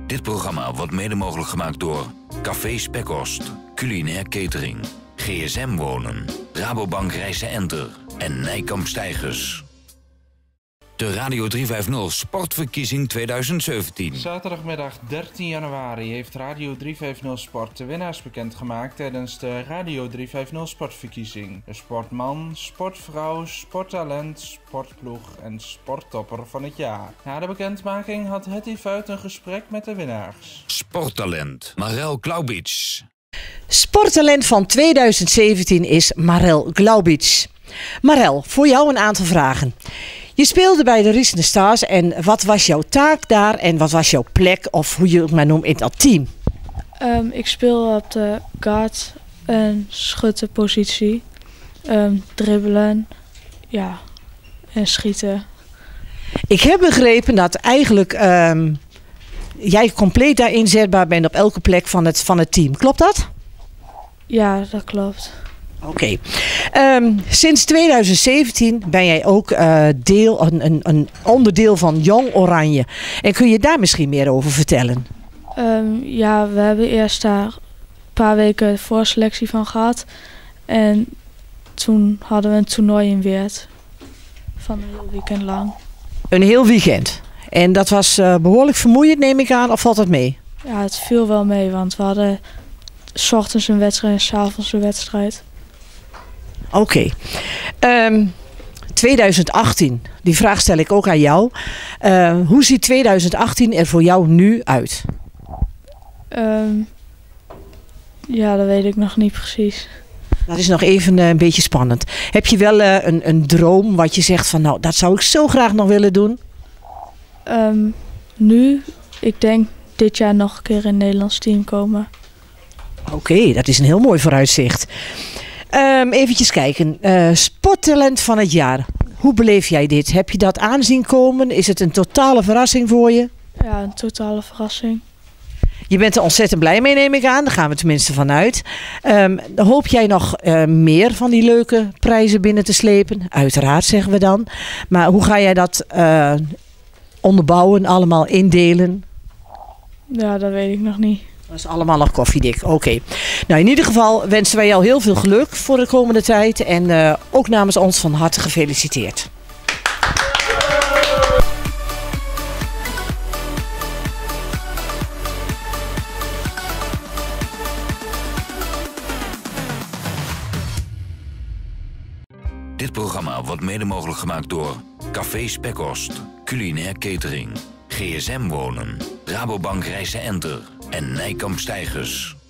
Dit programma wordt mede mogelijk gemaakt door Café Spekkost, Culinair Catering, GSM Wonen, Rabobank Rijssen Enter en Nijkamp Stijgers. De Radio 350 Sportverkiezing 2017. Zaterdagmiddag 13 januari heeft Radio 350 Sport de winnaars bekendgemaakt tijdens de Radio 350 Sportverkiezing. De sportman, sportvrouw, sporttalent, sportploeg en sporttopper van het jaar. Na de bekendmaking had Hetty Vuit een gesprek met de winnaars. Sporttalent Marel Glaubitsch. Sporttalent van 2017 is Marel Glaubitsch. Marel, voor jou een aantal vragen. Je speelde bij de Riesen Stars en wat was jouw taak daar en wat was jouw plek of hoe je het maar noemt in dat team? Ik speel op de guard en schuttenpositie, dribbelen, ja, en schieten. Ik heb begrepen dat eigenlijk jij compleet daar inzetbaar bent op elke plek van het team. Klopt dat? Ja, dat klopt. Oké. Sinds 2017 ben jij ook een onderdeel van Jong Oranje. En kun je daar misschien meer over vertellen? Ja, we hebben eerst daar een paar weken voorselectie van gehad. En toen hadden we een toernooi in Weert. Van een heel weekend lang. Een heel weekend. En dat was behoorlijk vermoeiend, neem ik aan, of valt dat mee? Ja, het viel wel mee, want we hadden 's ochtends een wedstrijd en 's avonds een wedstrijd. Oké. 2018, die vraag stel ik ook aan jou. Hoe ziet 2018 er voor jou nu uit? Ja, dat weet ik nog niet precies. Dat is nog even een beetje spannend. Heb je wel een droom wat je zegt van nou, dat zou ik zo graag nog willen doen? Nu, ik denk dit jaar nog een keer in het Nederlands team komen. Oké, dat is een heel mooi vooruitzicht. Eventjes kijken. Sporttalent van het jaar. Hoe beleef jij dit? Heb je dat aanzien komen? Is het een totale verrassing voor je? Ja, een totale verrassing. Je bent er ontzettend blij mee, neem ik aan. Daar gaan we tenminste vanuit. Hoop jij nog meer van die leuke prijzen binnen te slepen? Uiteraard, zeggen we dan. Maar hoe ga jij dat onderbouwen, allemaal indelen? Ja, dat weet ik nog niet. Dat is allemaal nog koffiedik. Oké. Nou, in ieder geval wensen wij jou heel veel geluk voor de komende tijd. En ook namens ons van harte gefeliciteerd. Dit programma wordt mede mogelijk gemaakt door Café Spekkost, Culinair Catering, GSM Wonen, Rabobank Rijssen Enter en Nijkamp Stijgers.